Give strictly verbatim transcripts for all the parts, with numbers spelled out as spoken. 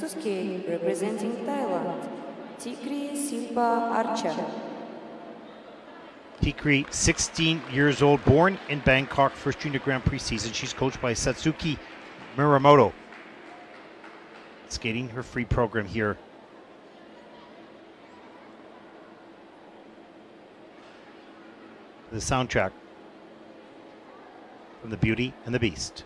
to skate representing Thailand, Teekhree Silpa-Archa. Teekhree, sixteen years old, born in Bangkok, first Junior Grand Prix season. She's coached by Satsuki Muramoto. Skating her free program here. The soundtrack from The Beauty and the Beast.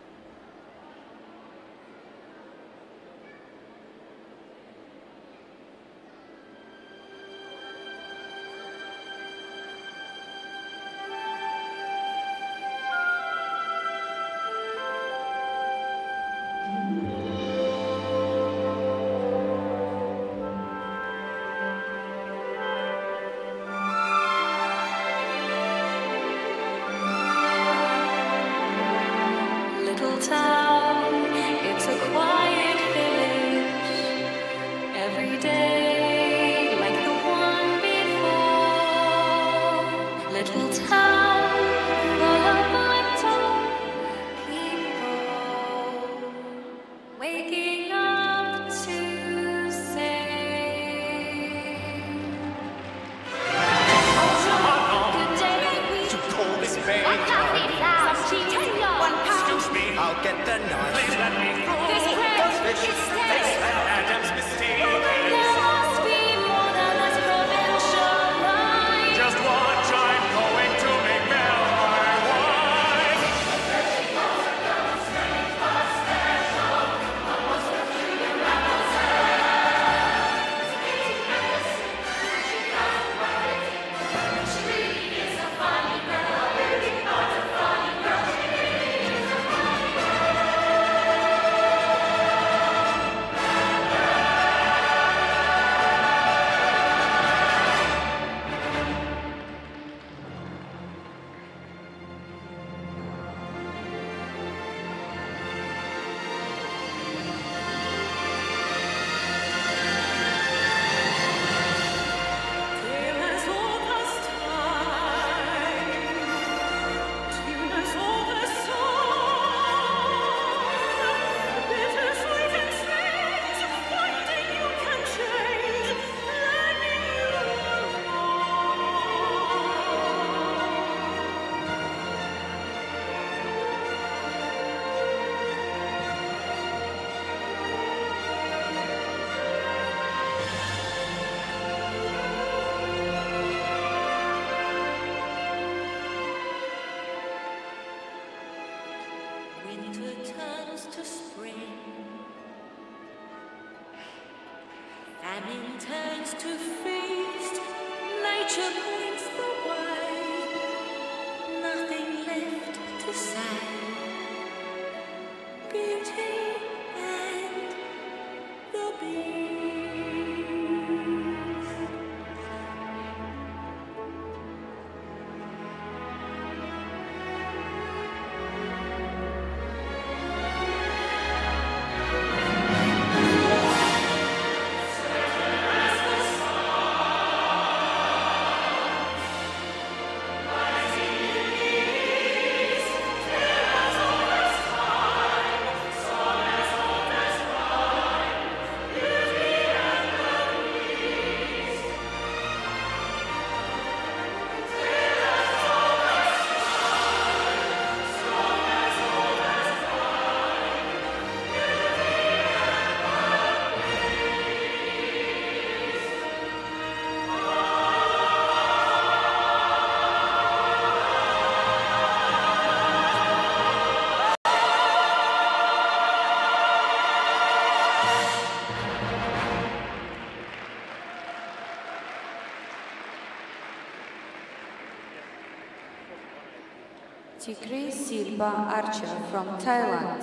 Teekhree Silpa-Archa from Thailand.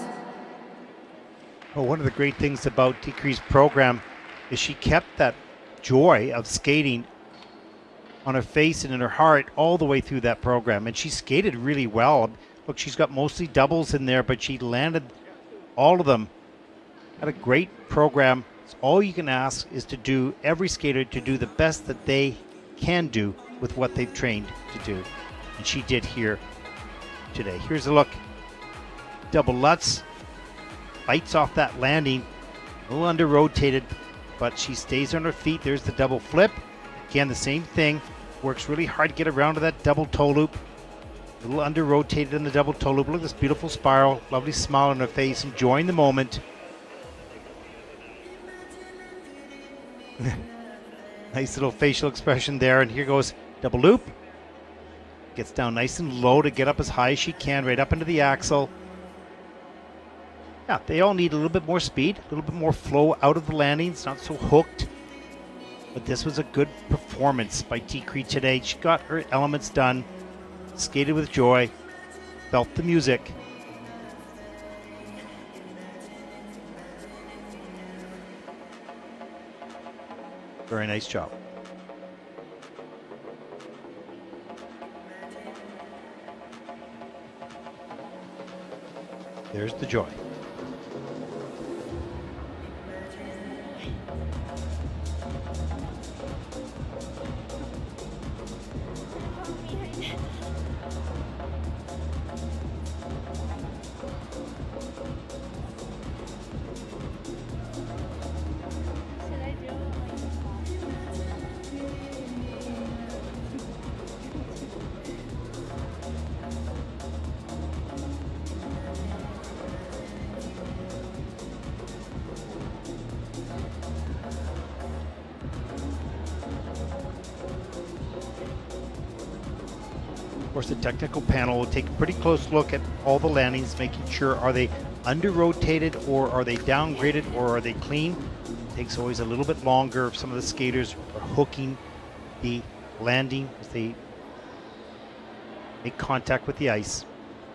Well, one of the great things about Teekree's program is she kept that joy of skating on her face and in her heart all the way through that program, and she skated really well. Look, she's got mostly doubles in there, but she landed all of them. Had a great program. So all you can ask is to do, every skater to do the best that they can do with what they've trained to do. And she did here today. Here's a look. Double Lutz. Bites off that landing. A little under-rotated, but she stays on her feet. There's the double flip. Again, the same thing. Works really hard to get around to that double toe loop. A little under-rotated in the double toe loop. Look at this beautiful spiral. Lovely smile on her face, enjoying the moment. Nice little facial expression there. And here goes double loop. Gets down nice and low to get up as high as she can, right up into the axle. Yeah, they all need a little bit more speed, a little bit more flow out of the landings, not so hooked. But this was a good performance by Teekhree today. She got her elements done, skated with joy, felt the music. Very nice job. There's the joy. Of course, the technical panel will take a pretty close look at all the landings, making sure, are they under-rotated or are they downgraded or are they clean? It takes always a little bit longer if some of the skaters are hooking the landing as they make contact with the ice.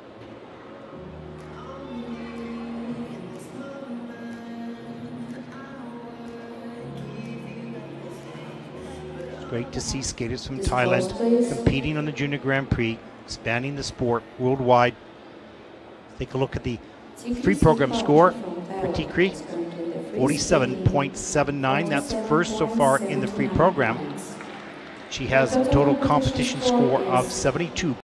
Great to see skaters from Thailand competing on the Junior Grand Prix, expanding the sport worldwide. Take a look at the free program score for Teekhree, forty-seven point seven nine. That's first so far in the free program. She has a total competition score of seventy-two.